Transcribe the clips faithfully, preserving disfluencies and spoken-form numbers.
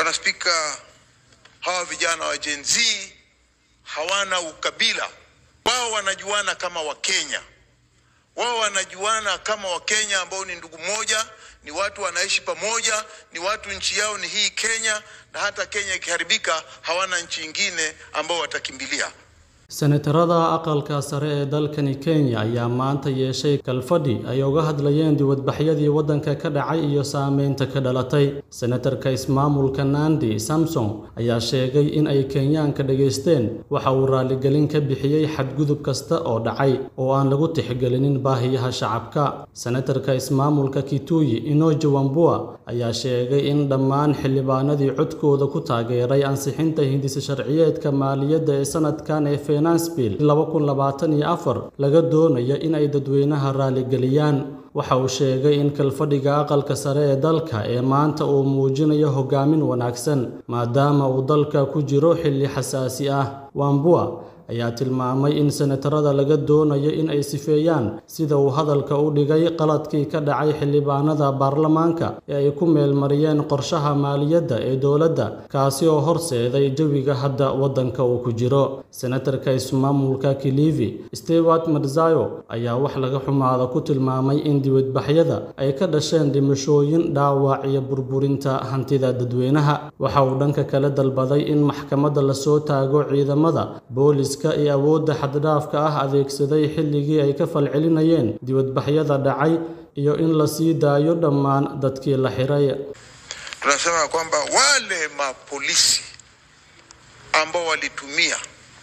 Bwana Spika, hawa vijana wa Gen Z hawana ukabila. Wao wanajuana kama Wakenya. Wao wanajuana kama Wakenya ambao ni ndugu moja, ni watu wanaishi pamoja, ni watu nchi yao ni hii Kenya, na hata Kenya ikiharibika hawana nchi nyingine ambao watakimbilia. Senatarada aqalka sare ee dalkani Kenya ayaa maanta yeeshay kalfadhi ay uga hadlayeen dibadbaxyadii wadanka ka dhacay iyo saameynta ka dhalatay. Senatarka ismaamulka Nandi Samson ayaa sheegay in ay Kenyaanka dhageysteen waxa uu raali gelin ka bixiyay xadgudub kasta oo dhacay oo aan lagu tixgelinin baahiyaha shacabka. Senatarka ismaamulka Kitui Inoje Wambua ayaa sheegay in dhammaan xildhibaanadii codkooda ku taageeray ansixinta hindisa sharciyeedka maaliyadda ee sanadkan ee Finance Bill laba kun labaatan iyo afar laga doonayo in ay dadweynaha raali geliyaan. Waxa uu sheegay in kalfadhiga aqalka sare ee dalka ee maanta uu muujinayo hogaamin wanaagsan maadaama uu dalka ku jiro xilli xasaasi ah. Wambua ayaa tilmaamay in senatarada laga doonayo in ay sifeeyaan sida uu hadalka u dhigay qaladkii ka dhacay xildhibaanada baarlamaanka ee ay ku meelmariyeen qorshaha maaliyadda ee dowladda kaasi oo horseeday jawiga hadda wadanka uu ku jiro. Senatarka ismaamulka Kilifi Stewart Madzayo ayaa wax laga xumaada ku tilmaamay in dibadbaxyada ay ka dhasheen dhimashooyin, dhaawac iyo burburinta hantida dadweynaha. Waxa uu dhanka kale dalbaday in maxkamadda la soo taago ciidamada booliska iyo awoodda xad-dhaafka ah adeegsaday xilligii ay ka falcelinayeen dibadbaxyada dhacay iyo in la sii daayo dhammaan dadkii la xiray. Tunasema kwamba wale mapolisi ambao walitumia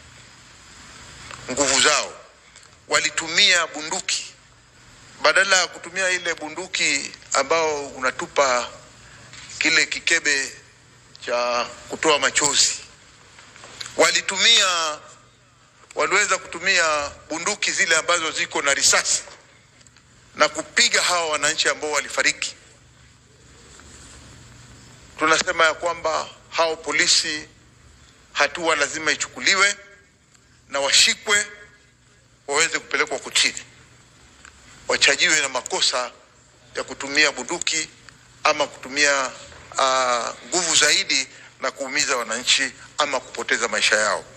nguvu zao, walitumia bunduki badala ya kutumia ile bunduki ambao unatupa kile kikebe cha kutoa machozi, walitumia waliweza kutumia bunduki zile ambazo ziko na risasi na kupiga hawa wananchi ambao walifariki. Tunasema ya kwamba hao polisi hatua lazima ichukuliwe na washikwe, waweze kupelekwa kotini, wachajiwe na makosa ya kutumia bunduki ama kutumia nguvu uh, zaidi na kuumiza wananchi ama kupoteza maisha yao.